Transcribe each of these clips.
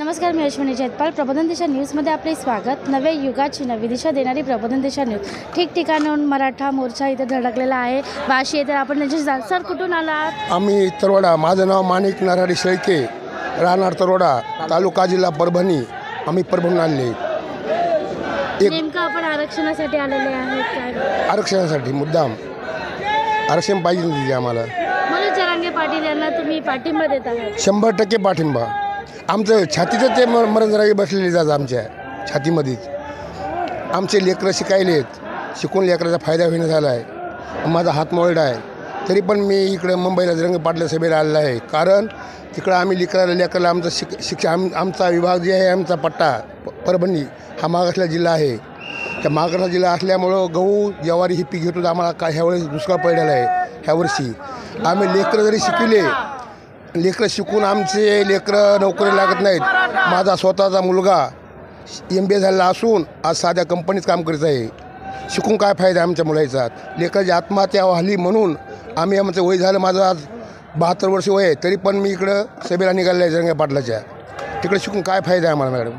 नमस्कार, मी अश्विनी जैतपाल. प्रबोधन दिशा न्यूजमध्ये आपले स्वागत. नव्या युगाची नवी दिशा देणारी प्रबोधन दिशा न्यूज ठिकठिकाणाहून मराठा मोर्चा इथे धडकलेला आहे. वाशी येथे आपण त्यांची सर कुठून आलात? आम्ही तरवडा. माझं नाव माणिक नरहरी शेळके, राहणार तरवडा, तालुका जिल्हा परभणी. आम्ही परभणीहून आलेले. नेमकं आपण आरक्षणासाठी आलेले आहेत काय? आरक्षणासाठी मुद्दाम आरक्षण पाहिजे नाही आम्हाला. मनोज जरांगे पाटील यांना तुम्ही पाठिंबा देत आहात? 100% पाठिंबा. आमचं छातीचं ते मरणराई बसलेले जातात आमच्या छातीमध्येच. आमचे लेकरं शिकायलेत, शिकून लेकराचा फायदा होईना झाला आहे. माझा हात मोळडा आहे, तरी पण मी इकडं मुंबईला जरंगे पाटला सभेला आलेला आहे. कारण तिकडं आम्ही लेकराला आमचं शिक्षा आमचा विभाग जे आहे, आमचा पट्टा परभणी हा मागासला जिल्हा आहे. त्या मागासला जिल्हा असल्यामुळं गहू ज्वारी ही पीक घेतो. आम्हाला काय ह्यावेळेस दुष्काळ पडलेला आहे. ह्यावर्षी आम्ही लेकरं जरी शिकले, लेकरं शिकून आमचे लेकरं नोकरी लागत नाहीत. माझा स्वतःचा मुलगा MBA झालेला असून आज साध्या कंपनीत काम करत आहे. शिकून काय फायदा आमच्या मुलाचा? लेकराची आत्महत्या व्हाली म्हणून आम्ही आमचं वय झालं, माझं आज 72 वर्ष वय आहे, तरी पण मी इकडं सभेला निघालेलं आहे जरंगे पाटलाच्या. तिकडे शिकून काय फायदा आहे आम्हाला मॅडम?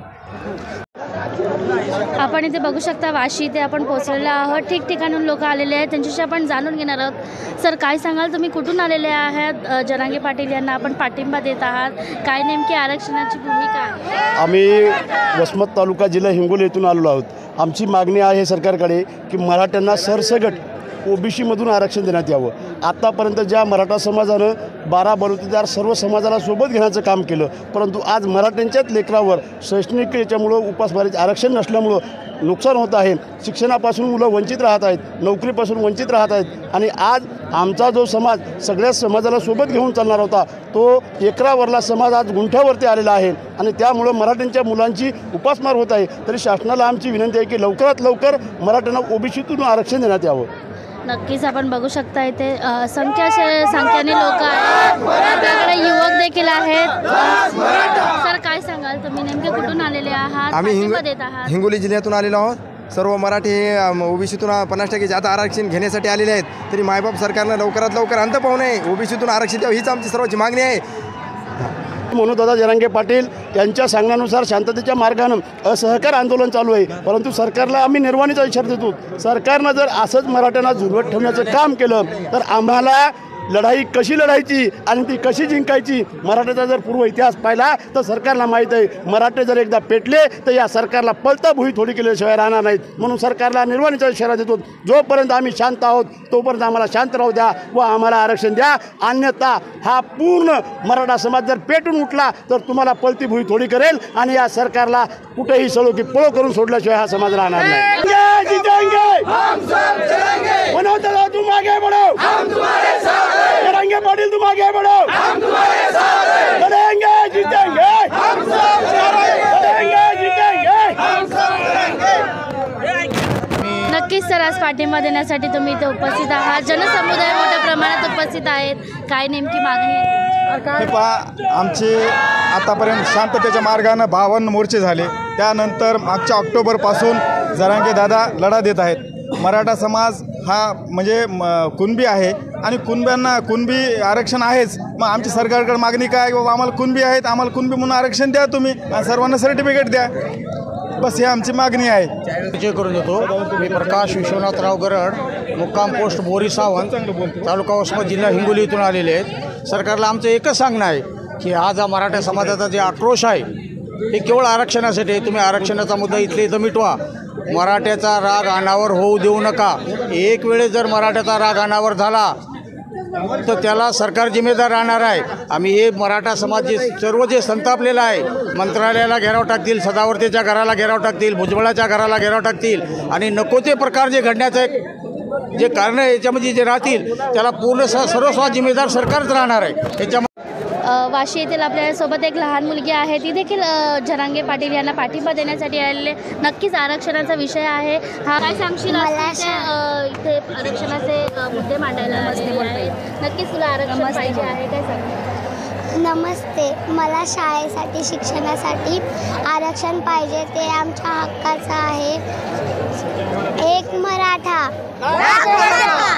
आपण इथे बघू शकता, वाशी इथे आपण पोहोचलेलो आहोत. ठिकठिकाणून लोक आलेले आहेत, त्यांच्याशी आपण जाणून घेणार आहोत. सर, काय सांगाल, तुम्ही कुठून आलेले आहात? जरांगे पाटील यांना आपण पाठिंबा देत आहात, काय नेमकी आरक्षणाची भूमिका आहे? आम्ही वसमत तालुका जिल्हा हिंगोली येथून आलेलो आहोत. आमची मागणी आहे सरकारकडे की मराठ्यांना सरसगट OBC मधून आरक्षण देण्यात यावं. आत्तापर्यंत ज्या मराठा समाजानं 12 बलुतेदार सर्व समाजाला सोबत घेण्याचं काम केलं, परंतु आज मराठ्यांच्याच लेकरावर शैक्षणिक याच्यामुळं उपासमारीचं आरक्षण नसल्यामुळं नुकसान होत आहे. शिक्षणापासून मुलं वंचित राहत आहेत, नोकरीपासून वंचित राहत आहेत. आणि आज आमचा जो समाज सगळ्याच समाजाला सोबत घेऊन चालणार होता, तो एकरावरला समाज आज गुंठ्यावरती आलेला आहे. आणि त्यामुळं मराठ्यांच्या मुलांची उपासमार होत आहे. तरी शासनाला आमची विनंती आहे की लवकरात लवकर मराठ्यांना OBCतून आरक्षण देण्यात यावं. नक्कीच आपण बघू शकता इथे संख्येने लोक आहेत, आपल्याकडे युवक देखील आहेत. सर, काय सांगाल, तुम्ही नेमके कुठून आलेले आहात? आम्ही देत आहात? हिंगोली जिल्ह्यातून आलेलो आहोत. सर्व मराठी हे OBCतून 50% जादा आरक्षण घेण्यासाठी आलेले आहेत. तरी मायबाप सरकारनं लवकरात लवकर अंत पाहू नये, OBCतून आरक्षण द्यावं हीच आमची सर्वांची मागणी आहे. मनोजदादा जरांगे पाटील यांच्या सांगण्यानुसार शांततेच्या मार्गानं असहकार आंदोलन चालू आहे. परंतु सरकारला आम्ही निर्वाणीचा इशारा देतो. सरकारनं जर असंच मराठ्यांना झुलवत ठेवण्याचं काम केलं तर आम्हाला लढाई कशी लढायची आणि ती कशी जिंकायची, मराठ्याचा जर पूर्व इतिहास पाहिला तर सरकारला माहीत आहे. मराठे जर एकदा पेटले तर या सरकारला पलता भुई थोडी केल्याशिवाय राहणार नाहीत. म्हणून सरकारला निर्वाणीचा इशारा देतो. जोपर्यंत आम्ही शांत आहोत तोपर्यंत आम्हाला शांत राहू द्या व आम्हाला आरक्षण द्या. अन्यथा हा पूर्ण मराठा समाज जर पेटून उठला तर तुम्हाला पलती भुई थोडी करेल आणि या सरकारला कुठेही सळो की पळो करून सोडल्याशिवाय हा समाज राहणार नाही. तुम आगे बढ़ो, जरांगे पाटील तुम आगे बढ़ो, हम तुम्हारे साथ हैं, लड़ेंगे जीतेंगे, हम सब लड़ेंगे जीतेंगे, हम सब लड़ेंगे. नक्कीच सर, आज पाठिंबा देण्यासाठी तुम्ही इथे उपस्थित आहात. जनसमुदाय मोठ्या प्रमाणात उपस्थित आहेत. काय नेमकी मागणी आहे? हे पहा, आमचे आतापर्यंत शांततेच्या मार्गानं 52 मोर्चे झाले. त्यानंतर मागच्या ऑक्टोबरपासून जरांगे दादा लढा देत आहेत. मराठा समाज हा म्हणजे कुणबी आहे आणि कुणबी आरक्षण आहेच. मग आमची सरकारकडे मागणी काय, बाबा आम्हाला कुणबी आहेत, आम्हाला कुणबी म्हणून आरक्षण द्या तुम्ही आणि सर्वांना सर्टिफिकेट द्या. बस ही आमची मागणी आहे. परिचय करून देतो. मी प्रकाश विश्वनाथराव गरड, मुक्काम पोस्ट बोरी सावंत, तालुका वसमत, जिल्हा हिंगोली इथून आलेले आहेत. सरकारला आमचं एकच सांगणं आहे की आज हा मराठा समाजाचा जे आक्रोश आहे हे केवळ आरक्षणासाठी आहे. तुम्ही आरक्षणाचा मुद्दा इथले इथं मिटवा. मराठ्याचा राग अनावर होऊ देऊ नका. एक वेळेस जर मराठ्याचा राग अनावर झाला तर त्याला सरकार जिम्मेदार राहणार आहे. आम्ही हे मराठा समाज सर्व जे संतापलेला आहे, मंत्रालयाला घेराव टाकतील, सदावर्तेच्या घराला घेराव टाकतील, भुजबळाच्या घराला घेराव टाकतील आणि नको ते प्रकार जे घडण्याचं जे कारण याच्यामध्ये जे राहतील त्याला पूर्ण सर्वस्व जिम्मेदार सरकारच राहणार आहे. याच्यामध्ये वाशी येथील आपल्यासोबत एक लहान मुलगी आहे, ती देखील जरांगे पाटील यांना पाठिंबा देण्यासाठी आलेले. नक्कीच आरक्षणाचा विषय आहे हा. काय सांगशील, इथे आरक्षणाचे मुद्दे मांडायला बसले आहेत, नक्कीच तुला आरक्षण पाहिजे आहे, काय सांग? नमस्ते. मला शाळेसाठी शिक्षणासाठी आरक्षण पाहिजे, ते आमच्या हक्काचं आहे. एक मराठा,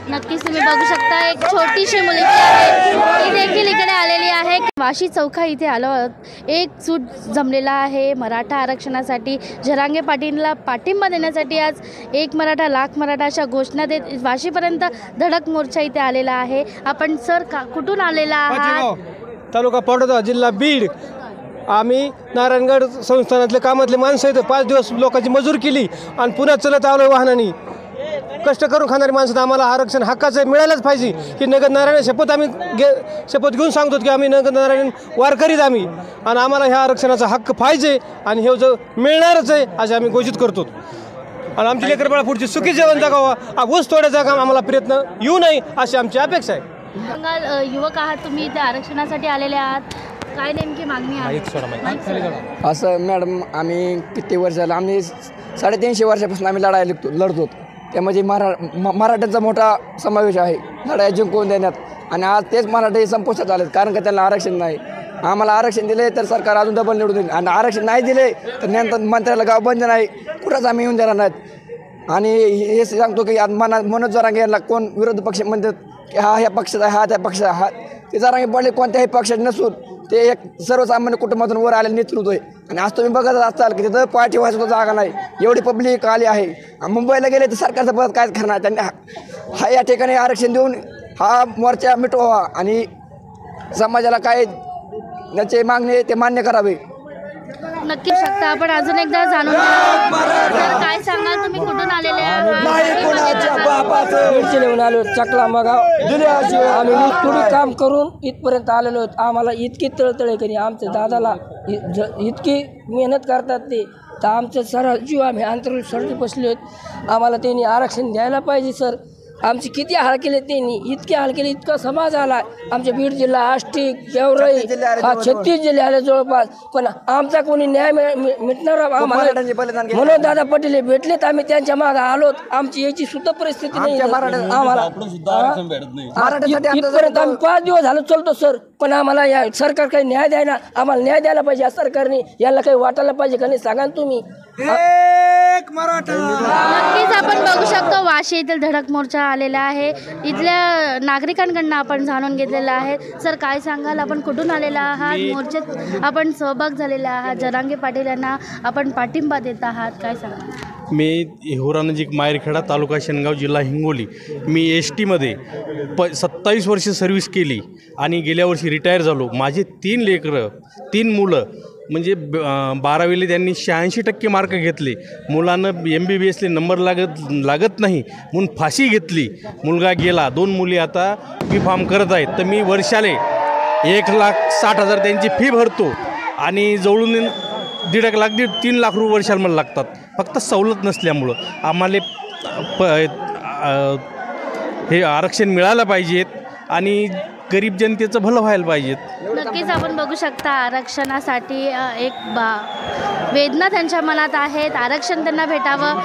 नक्कीच तुम्ही बघू शकता एक छोटीशी मुलगी आहे, ती देखील इकडे आलेली आहे. वाशी चौका इथे आलो आहोत. एकजूट जमलेला आहे मराठा आरक्षणासाठी. जरांगे पाटीलला पाठिंबा देण्यासाठी आज एक मराठा लाख मराठा अशा घोषणा देत वाशीपर्यंत धडक मोर्चा इथे आलेला आहे. आपण सर कुठून आलेला आहात? तालुका पाटोदा, जिल्हा बीड. आम्ही नारायणगड संस्थानातले कामातले माणसं आहेत. 5 दिवस लोकांची मजूर केली आणि पुण्यात चलत आलो वाहनाने. कष्ट करून खाणारी माणसं आम्हाला आरक्षण हक्काचं मिळायलाच पाहिजे. की नगर नारायण शपथ आम्ही शपथ घेऊन सांगतो की आम्ही नगर नारायण वारकरीत आम्ही, आणि आम्हाला ह्या आरक्षणाचा हक्क पाहिजे आणि हे जो मिळणारच आहे असे आम्ही घोषित करतो. आणि आमची लेकरबाळा पुढची सुखी जेवण जगावा, ऊस तोड्याचा काम आम्हाला प्रयत्न येऊ नये अशी आमची अपेक्षा आहे. बंगाल युवक आहात तुम्ही, इथे आरक्षणासाठी आलेले आहात. काय नेमकी मागणी आहे? असं मॅडम, आम्ही किती वर्ष झालं, आम्ही 350 वर्षापासून आम्ही लढतो. त्यामध्ये मराठ्यांचा मोठा समावेश आहे लढाई जिंकून देण्यात. आणि आज तेच मराठी संपुष्टात आलेत कारण का त्यांना आरक्षण नाही. आम्हाला आरक्षण दिले तर सरकार अजून डबल निवडून देईल, आणि आरक्षण नाही दिले तर नंतर मंत्र्याला गाव बंद नाही, कुठंच आम्ही येऊन देणार नाहीत. आणि हे सांगतो की आज मनोज जरांगे यांना कोण विरोधी पक्ष म्हणतात की हा ह्या पक्षाचा आहे, हा त्या पक्षाचा, हा ते जरांगे पडले कोणत्याही पक्षात नसून ते एक सर्वसामान्य कुटुंबातून वर आलेलं नेतृत्व आहे. आणि आज तुम्ही बघत असाल की तिथं पार्टी व्हायचं जागा नाही, एवढी पब्लिक आली आहे. मुंबईला गेले तर सरकारचं पद काय करणार, त्यांनी हा या ठिकाणी आरक्षण देऊन हा मोर्चा मिटवावा आणि समाजाला काय त्याचे मागणे ते मान्य करावे. नक्की शकता. आपण अजून एकदा जाणून तर काय सांगाल, तुम्ही कुठून आलेले आहात? आलो चकला मगाव. आम्ही थोडी काम करून इथपर्यंत आलेलो आहोत. आम्हाला इतकी तळतळे करी आमच्या दादाला इतकी मेहनत करतात ते, तर आमचं सर जीव आम्ही अंतराळ सोडून बसले आहेत. आम्हाला त्यांनी आरक्षण द्यायला पाहिजे सर. आमचे किती हाल केले त्यांनी, इतके हाल केले, इतका समाज आला. आमच्या बीड जिल्हा, आष्टी, गेवराई, 36 जिल्हे आले जवळपास. पण आमचा कोणी न्याय मिळणार आम्हाला म्हणून दादा पटेल भेटलेत, आम्ही त्यांच्या मागे आलोत. आमची याची सुद्धा परिस्थिती नाही. आम्हाला इथपर्यंत आम्ही 5 दिवस झालं चलतो सर, पण आम्हाला या सरकार काही न्याय द्यायला, आम्हाला न्याय द्यायला पाहिजे. या सरकारने याला काही वाटायला पाहिजे का नाही सांगा तुम्ही. नक्कीच आपण बघू शकतो वाशी येथील धडक मोर्चा आलेला आहे. इथल्या नागरिकांकडून आपण जाणून घेतलेलं आहे. सर काय सांगाल, आपण कुठून आलेला आहात, मोर्चात आपण सहभाग झालेला आहात, जरांगे पाटील यांना आपण पाठिंबा देत आहात, काय सांगाल? मी हिवरा नजीक मायरखेडा, तालुका शेनगाव, जिल्हा हिंगोली. मी STमध्ये 27 वर्ष सर्व्हिस केली आणि गेल्या वर्षी रिटायर झालो. माझे 3 लेकरं, 3 मुलं, म्हणजे 12वीला त्यांनी 86% मार्क घेतले. मुलांना MBBSले नंबर लागत नाही म्हणून फाशी घेतली. मुलगा गेला. 2 मुली आता B.Pharm करत आहेत. तर मी वर्षाले 1,60,000 त्यांची फी भरतो आणि जवळून 1.5 लाख 3 लाख रुपये वर्षाला मला लागतात, फक्त सवलत नसल्यामुळं. आम्हाला हे आरक्षण मिळालं पाहिजेत आणि गरीब जनतेचं भलं व्हायला पाहिजेत. नक्कीच आपण बघू शकता आरक्षणासाठी एक वेदना त्यांच्या मनात आहेत. आरक्षण त्यांना भेटावं.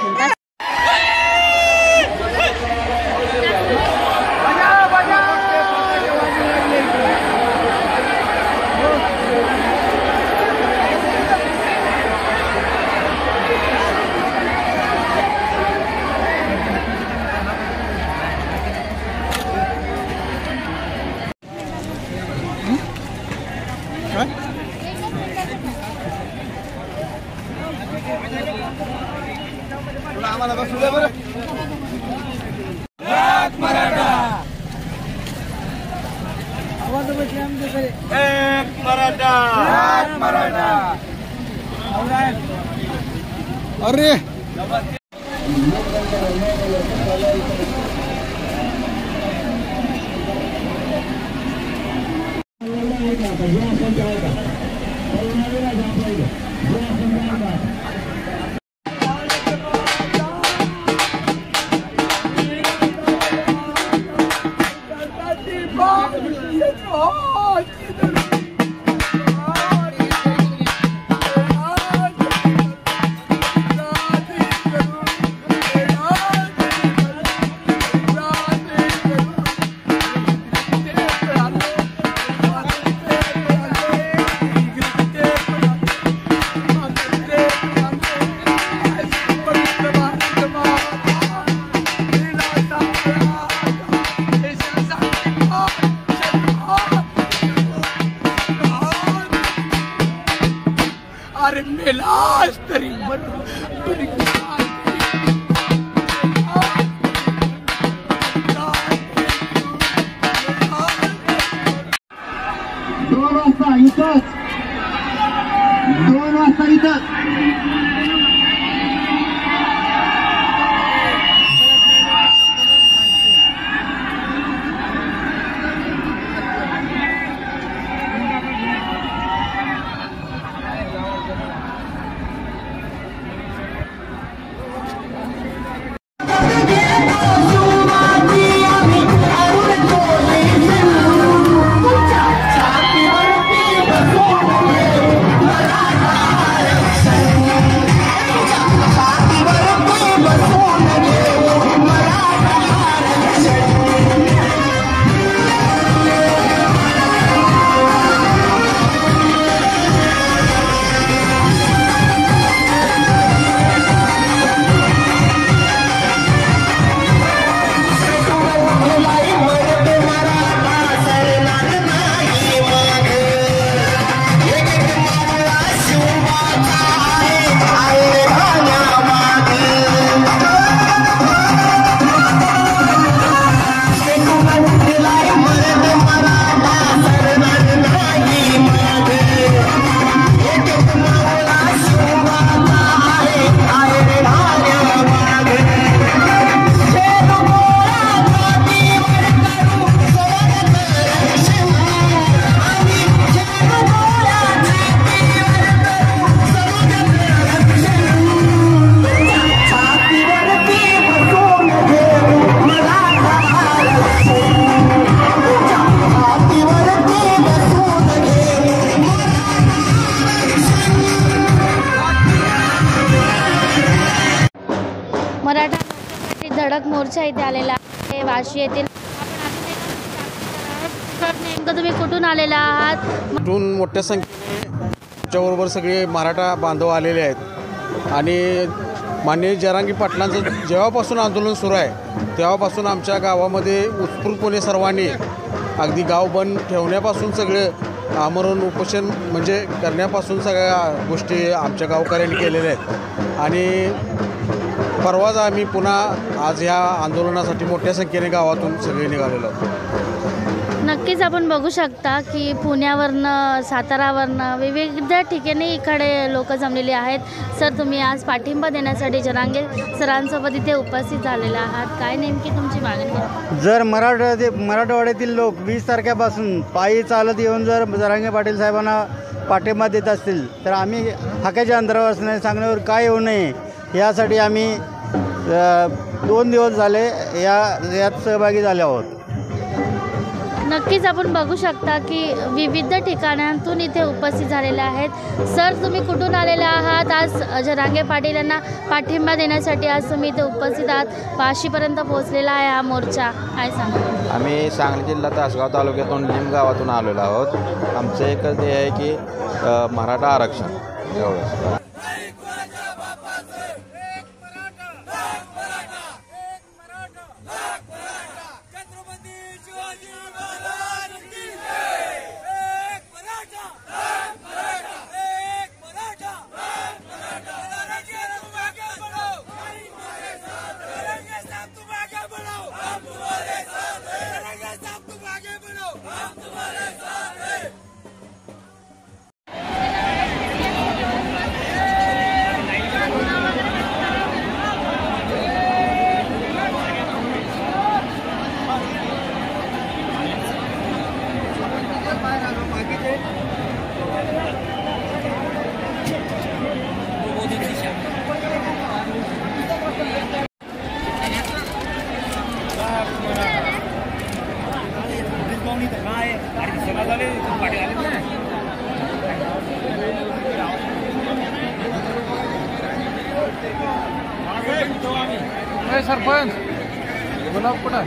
अरे अरे मेलास तरी दोन वाजता इथंच मराठा धडक मोर्चा इथे आलेला आहे वाशी येथील. नेमकं तुम्ही कुठून आलेला आहात? कुठून मोठ्या संख्येने त्याच्याबरोबर सगळे मराठा बांधव आलेले आहेत आणि माननीय जरांगे पाटलांचं जेव्हापासून आंदोलन सुरू आहे तेव्हापासून आमच्या गावामध्ये उत्स्फूर्तपणे सर्वांनी अगदी गाव बंद ठेवण्यापासून सगळे आमरण उपोषण म्हणजे करण्यापासून सगळ्या गोष्टी आमच्या गावकऱ्यांनी केलेल्या आहेत आणि परवाच आम्ही पुन्हा आज ह्या आंदोलनासाठी मोठ्या संख्येने गावातून सगळे निघालेलो आहोत. नक्कीच आपण बघू शकता की पुण्यावरनं सातारावरनं विविध ठिकाणी इकडे लोक जमलेली आहेत. सर तुम्ही आज पाठिंबा देण्यासाठी जरांगे सरांसोबत इथे उपस्थित झालेला आहात. काय नेमकी तुमची मागणी आहे? जर मराठवाड्यातील लोक 20 तारखेपासून पायी चालत येऊन जर जरांगे पाटील साहेबांना पाठिंबा देत असतील तर आम्ही हाकाच्या अंतरावर असणे सांगण्यावर काय येऊ नये यासाठी आम्ही 2 दिवस झाले यात सहभागी झाले आहोत. नक्कीच आपण बघू शकता की विविध ठिकाणांतून इथे उपस्थित झालेले आहेत. सर तुम्ही कुठून आलेले आहात? आज जरांगे पाटील यांना पाठिंबा देण्यासाठी आज तुम्ही इथे उपस्थित आहात. वाशीपर्यंत पोहोचलेला आहे हा मोर्चा. काय सांगा? आम्ही सांगली जिल्हा तासगाव तालुक्यातून लिम गावातून आलेलो आहोत. आमचं एकच ध्येय आहे की मराठा आरक्षण एवढंच. सरपंच गुलाब कुठं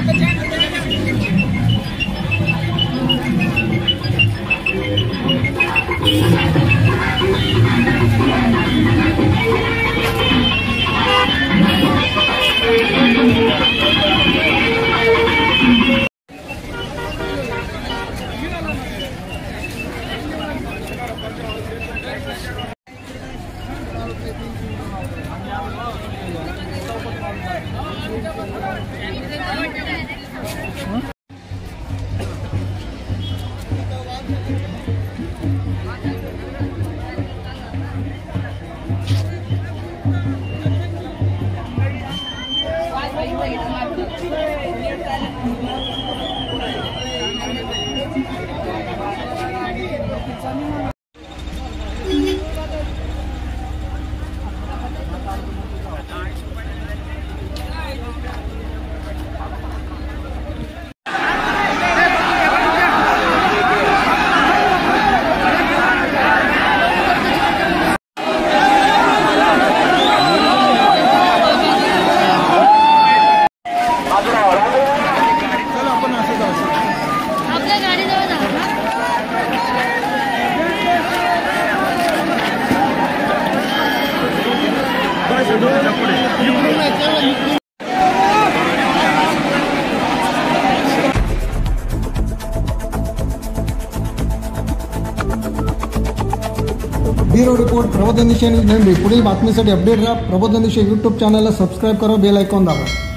ब्युरो रिपोर्ट प्रबोधन दिशा न्यूज नंदी. पुढील बातमीसाठी अपडेट राहा. प्रबोधन दिशा यूट्यूब चॅनलला सबस्क्राईब करा, बेल आयकॉन दाबा.